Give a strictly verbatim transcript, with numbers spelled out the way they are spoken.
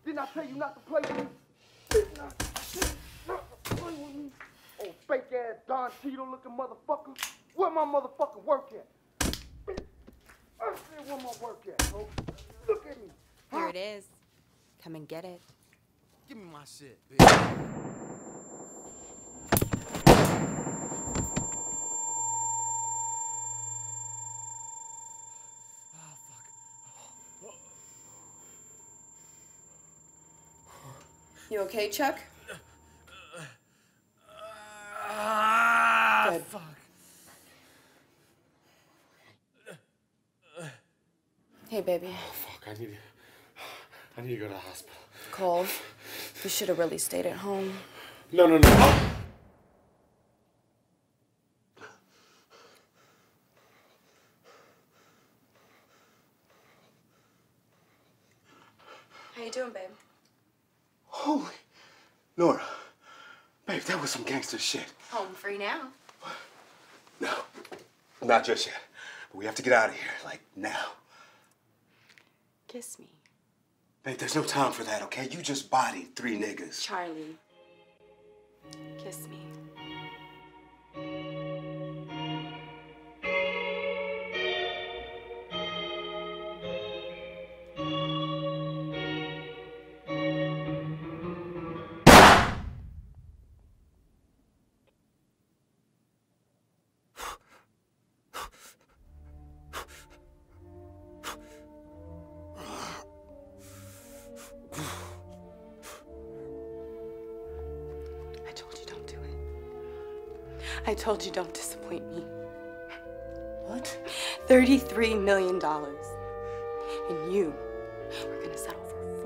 Didn't I tell you not to play with me? Didn't I, didn't not to play with me? Oh, fake ass Don Cheadle looking motherfucker. Where my motherfucking work at? I said where my work at, bro. Look at me. Huh? Here it is. Come and get it. Give me my shit, bitch. Oh, fuck. You okay, Chuck? Ah, Good. fuck. Hey, baby. Oh, fuck, I need, I need to go to the hospital. Cole, you should have really stayed at home. No, no, no. Oh. How you doing, babe? Holy, Nora, babe, that was some gangster shit. Home free now. No, not just yet. But we have to get out of here, like now. Kiss me. Babe, there's no time for that, okay? You just bodied three niggas. Charlie. Kiss me. I told you don't disappoint me. What? thirty-three million dollars. And you were gonna settle for